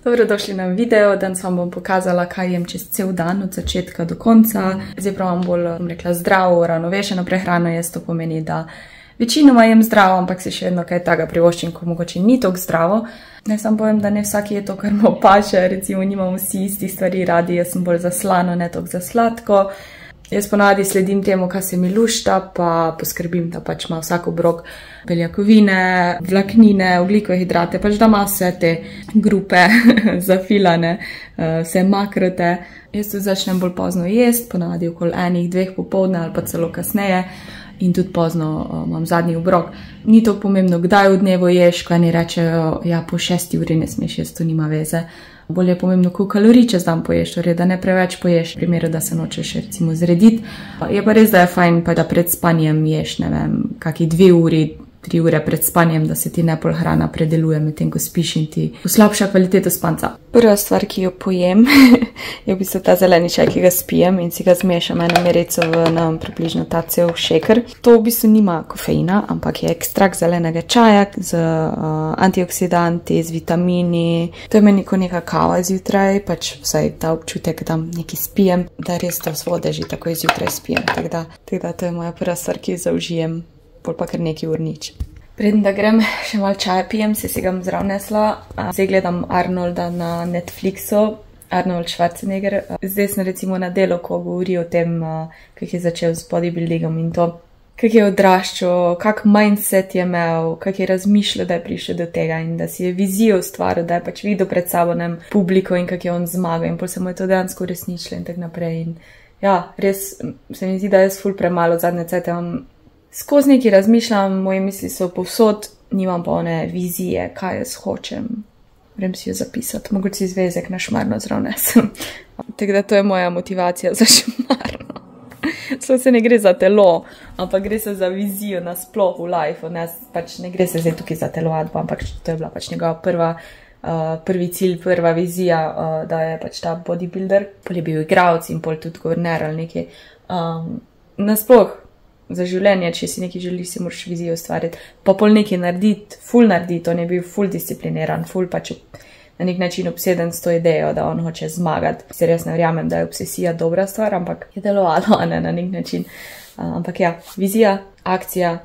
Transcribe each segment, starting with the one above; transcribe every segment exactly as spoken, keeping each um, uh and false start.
Dobrodošli na video, danes vam bom pokazala, kaj jem čez cel dan, od začetka do konca. Zdaj pravim bolj, bom rekla, zdravo, ravnovešeno prehrano, jaz to pomeni, da večinoma jem zdravo, ampak si še vedno kaj takega privoščim, ko mogoče ni toliko zdravo. Naj sam povem, da ne vsak je to, kar mu paše, recimo nimamo vsi istih stvari radi, jaz sem bolj za slano, ne toliko za sladko. Jaz ponavadi sledim temu, kaj se mi lušta, pa poskrbim, da pač ima vsak obrok beljakovine, vlaknine, ogljikove hidrate, pač da ima vse te grupe zafilane, vse makrote. Jaz tudi začnem bolj pozno jest, ponavadi okoli enih, dveh popoldne ali pa celo kasneje in tudi pozno imam zadnji obrok. Ni to pomembno, kdaj v dnevu ješ, ko eni rečejo, ja, po šesti uri ne smeš jesti, to nima veze. Bolje je pomembno, koliko kalorij čez dan poješ, torej da ne preveč poješ, v primeru, da se nočeš recimo zrediti. Je pa res, da je fajn, pa da pred spanjem ješ, ne vem, kaki dve uri, tri ure pred spanjem, da se ti ne pol hrana predeluje medtem, ko spiš in ti poslabša kvaliteto spanca. Prva stvar, ki jo pojem, je v bistvu ta zeleni čaj, ki ga spijem in si ga zmešam eno merico v nam približno ta cel šeker. To v bistvu nima kofeina, ampak je ekstrakt zelenega čaja z uh, antioksidanti, z vitamini. To je meni kot neka kava zjutraj, pač vsaj ta občutek, da nekaj spijem, da res to z vode že tako zjutraj spijem. Tako da, tako da to je moja prva stvar, ki jo zaužijem. Pol pa kar nekaj ur nič. Preden da grem še malo čaja pijem, se si ga bom zrav nesla. Zdaj gledam Arnolda na Netflixu, Arnold Schwarzenegger. Zdaj sem recimo na delu, ko govori o tem, kak je začel s bodybuildingom in to, kak je odraščal, kak mindset je imel, kak je razmišljal, da je prišel do tega in da si je vizijo ustvaril, da je pač videl pred sabo nem publiko in kak je on zmagal in pol se mu je to dejansko uresničilo in tak naprej. In ja, res se mi zdi, da jaz ful premalo zadnje cajte imam. Skozi nekaj razmišljam, moje misli so povsod, nimam pa one vizije, kaj jaz hočem. Vrem si jo zapisati, mogoče si zvezek na šmarno zrav nesem. Tako da to je moja motivacija za šmarno. Slo se ne gre za telo, ampak gre se za vizijo nasploh v life. Ne, pač ne gre se zdaj tukaj za telovadbo, ampak to je bila pač njegova prva, uh, prvi cilj, prva vizija, uh, da je pač ta bodybuilder. Pol je bil igralec in pol tudi guverner ali nekaj. Um, nasploh. Za življenje, če si nekaj želiš, si moraš vizijo ustvariti, pa pol nekaj narediti, ful narediti, on je bil ful discipliniran, ful pač na nek način obseden s to idejo, da on hoče zmagati. Sicer jaz ne verjamem, da je obsesija dobra stvar, ampak je delovalo, ne, na nek način. Uh, ampak ja, vizija, akcija,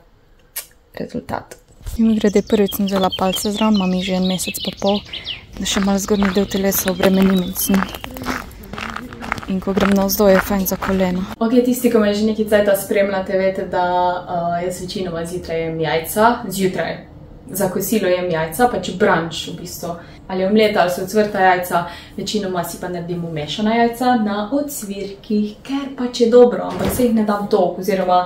rezultat. Mi grede prvič sem vzela palce zraven, imam jih že en mesec pa pol, da še malo zgornji del telesa obremenim in sem. In ko grem navzdol, je fajn za koleno. Ok, tisti, ko me že nekaj cajta spremljate, vete, da uh, jaz večinoma zjutraj jem jajca. Zjutraj. Za kosilo jem jajca, pač brunch v bistvu. Ali omleta, ali so ocvrta jajca. Večinoma si pa naredim umešana jajca na ocvirkih, ker pač je dobro, ampak se jih ne dam dolg, oziroma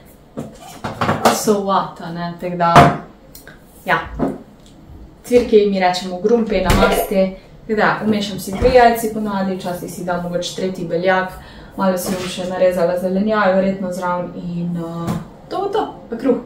so vata, ne, tako da, ja. Cvirki mi rečemo grumpe, namasti. Da, umešam si dve jajci ponavadi, včasih si dam mogoče tretji beljak, malo si bom še narezala zelenjajo, verjetno zraven in uh, to bo to, pa kruh.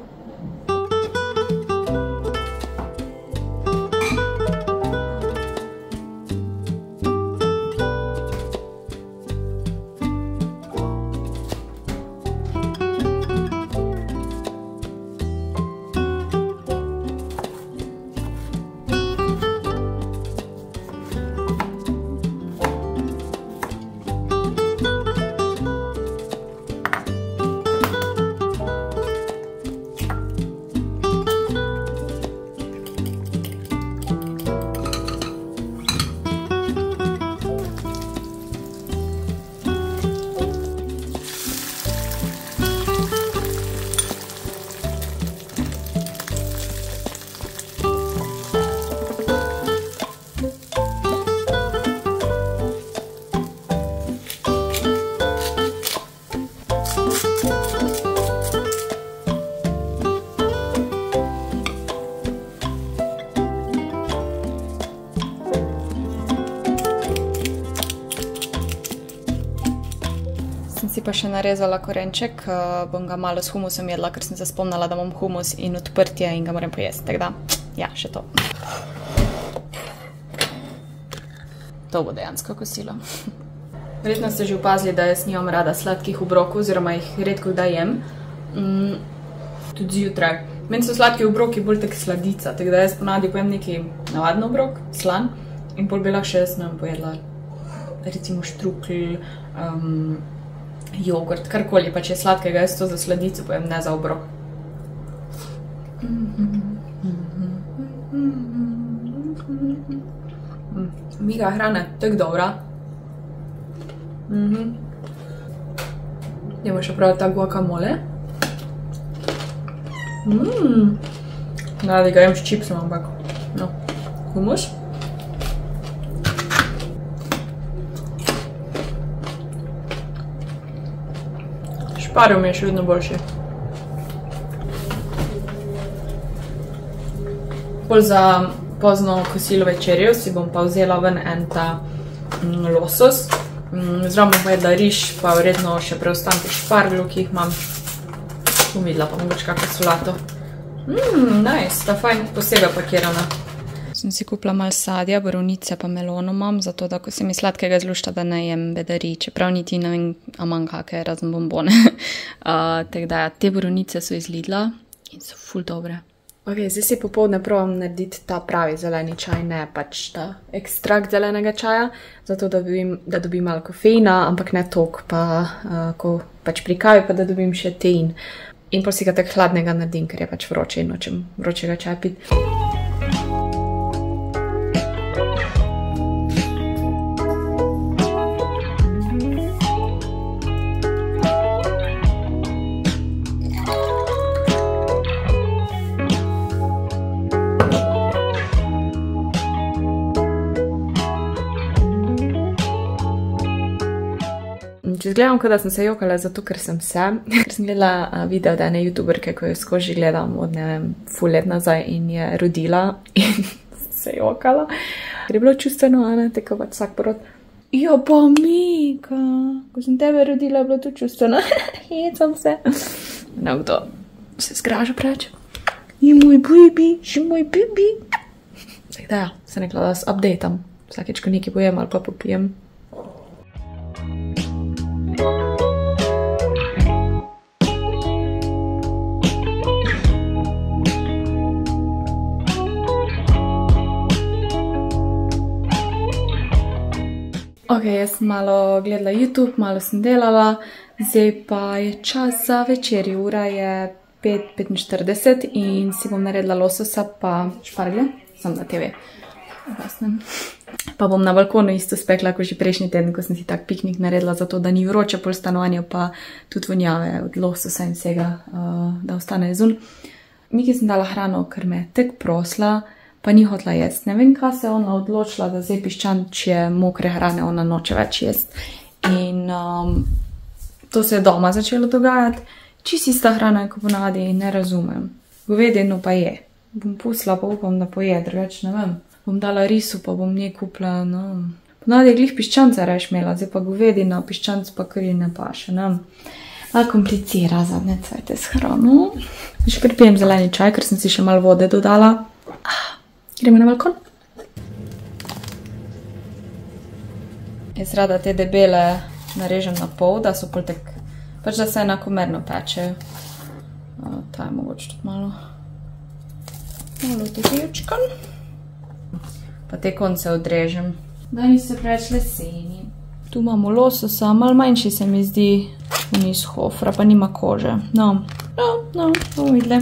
Si pa še narezala korenček, bom ga malo s humusom jedla, ker sem se spomnila, da imam humus in odprtje in ga moram pojesti, tako da, ja, še to. To bo dejansko kosilo. Verjetno ste že opazili, da jaz nimam rada sladkih obrokov, oziroma jih redko kdaj jem. Mm, tudi zjutraj. Meni so sladki obroki bolj tak sladica, tako da jaz ponavadi pojem neki navaden obrok, slan, In pol bi lahko še jaz nam pojedla recimo štrukl, um, jogurt, karkoli, pa če je sladkega, jaz to za sladico pojem, ne za obrok. Miga hrana, tako dobra. Dajmo še prav ta guacamole. Mmm. Radi ga jem s čipsom, ampak. No, humus. Šparil mi je še vedno boljši. Pol za pozno kosilo večerjo si bom pa vzela ven en ta losos. Zraven bom pa jedla riž, pa verjetno še preostanke špargljev, ki jih imam. Bom videla pa mogoče kakšno solato. Mmm, nice, ta fajn posebej pakirana. Sem si kupila malo sadja, borovnice pa melono imam, zato da ko se mi sladkega zlušta, da ne jem bedari, čeprav niti ne vem, a manj kakve razen bombone. uh, Tako da, te borovnice so iz Lidla in so ful dobre. Ok, zdaj si popoldne probam narediti ta pravi zeleni čaj, ne pač ta ekstrakt zelenega čaja, zato da dobim, da dobim malo kofeina, ampak ne toliko, pa uh, ko pač pri kavi, pa da dobim še tein. In pa si ga tako hladnega naredim, ker je pač vroče in nočem vročega čaja piti. Če zgledam, kot da sem se jokala, zato ker sem se, ker sem gledala video od ene youtuberke, ko jo skozi gledam od ne vem, ful let nazaj in je rodila in se jokala. Ker je bilo čustveno, a ne, tako pač vsak porod. Jo, pa Mika, ko sem tebe rodila, je bilo to čustveno. Hecam se. No, kdo se zgraža preč. Je moj baby, je moj baby. Tako da ja, se nekla, da se updateam. Vsakeč, ko nekaj pojem ali pa popijem. Ok, jaz sem malo gledala YouTube, malo sem delala, zdaj pa je čas za večerjo, ura je pet petinštirideset in si bom naredila lososa pa šparglje, sem na te ve. Pa bom na balkonu isto spekla, kot že prejšnji teden, ko sem si tak piknik naredila, zato da ni vroče pol stanovanja, pa tudi vonjave od lososa in vsega, uh, da ostane zun. Miki sem dala hrano, ker me je tek prosla, pa ni hotla jesti. Ne vem, kaj se je ona odločila, da zdaj piščančje mokre hrane ona noče več jesti. In um, to se je doma začelo dogajati. Čist ista hrana, ko ponavadi ne razumem. Govedino pa je. Bom pustila, pa upam, da poje, drugače ne vem. Bom dala risu, pa bom njej kupila, no. Ponavadi je glih piščanca reš imela, zdaj pa govedina, piščanc pa kar ne paše, ne. Malo komplicira zadnje cvete s hrano. Še pripijem zeleni čaj, ker sem si še malo vode dodala. Ah. Gremo na balkon. Jaz rada te debele narežem na pol, da so pol tak, pač da se enakomerno peče. Ta je mogoče tudi malo, malo tevčkan. Pa te konce odrežem, da niso preveč leseni. Tu imamo lososa, malo manjši se mi zdi vniz hofra, pa nima kože. No, no, no, bomo videli.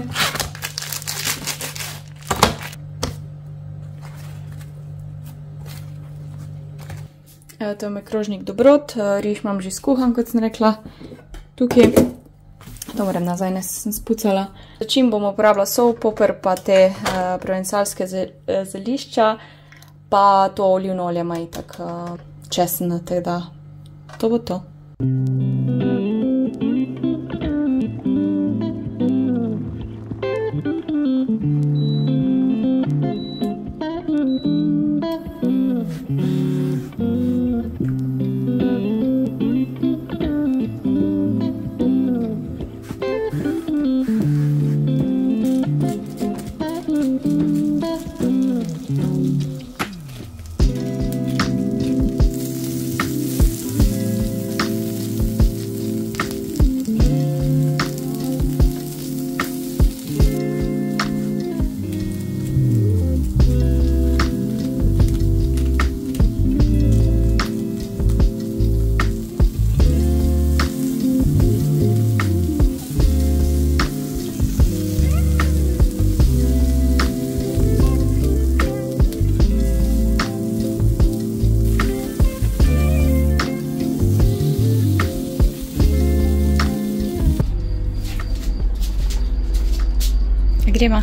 Evo, to je krožnik dobrot, riž imam že skuhan, kot sem rekla, tukaj. To moram nazaj, ne sem spucala. Začim bom uporabila sol, poper, pa te uh, provencalske zelišča, pa to olivno olje ima itak uh, česen, tako da to bo to. Gremo.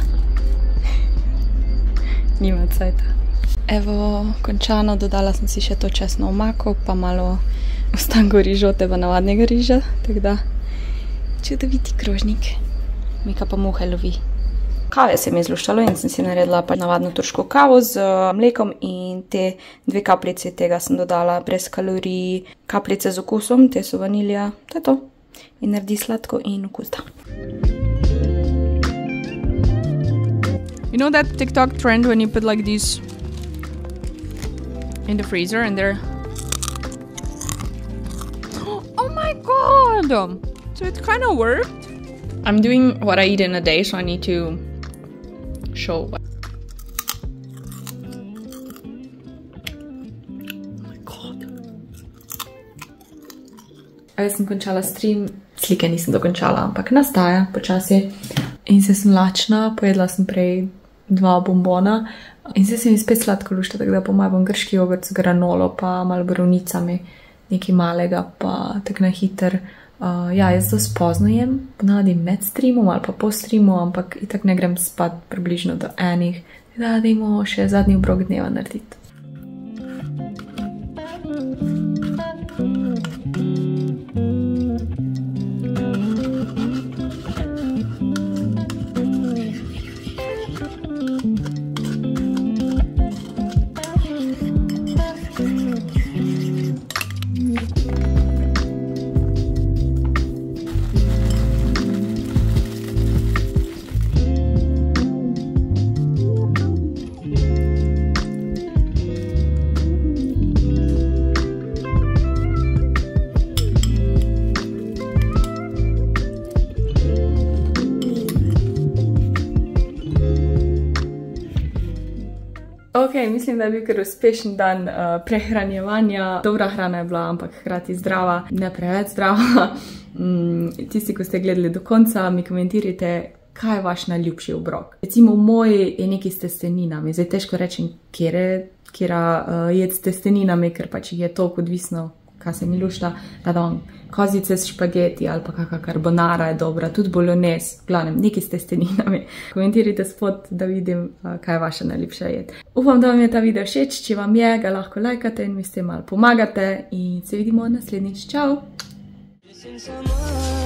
Nima cajta. Evo, končano, dodala sem si še to česno omako, pa malo ostanko rižoteva navadnega riža, tako da čudoviti krožnik. Mika pa muhe lovi. Kave se mi je zluštalo in sem si naredila pa navadno turško kavo z mlekom in te dve kapljice tega sem dodala brez kalorij, kapljice z okusom, te so vanilija, to je to. In naredi sladko in okusno. You know that TikTok trend when you put like these in the freezer and they're... Oh my god! So it kind of worked. I'm doing what I eat in a day, so I need to show what. Oh my god. Jaz sem končala stream, slike nisem dokončala, ampak nastaja počasi. In se sem lačna, pojedla sem prej dva bombona in se sem spet sladko lušta, tako da po mojem bom grški jogurt z granolo pa malo borovnicami, nekaj malega pa tak na hiter. Uh, ja, jaz dosti pozno jem, ponavadi med streamom ali pa po streamu, ampak itak ne grem spat približno do enih. Da, dajmo še zadnji obrok dneva narediti. Ok, mislim, da je bil kar uspešen dan uh, prehranjevanja. Dobra hrana je bila, ampak hkrati zdrava, ne preveč zdrava. Mm, tisti, ko ste gledali do konca, mi komentirajte, kaj je vaš najljubši obrok. Recimo, moj je nekaj s testeninami. Zdaj težko rečem, kjera uh, jed s testeninami, ker pač je toliko odvisno, kaj se mi lušta. Da dam kozice s špageti ali pa kakva carbonara je dobra, tudi bolognese, v glavnem, nekaj s testeninami. Komentirajte spod, da vidim, uh, kaj je vaša najljubša jed. Upam, da vam je ta video všeč, če vam je, ga lahko lajkate in mi s tem malo pomagate in se vidimo naslednjič. Čau!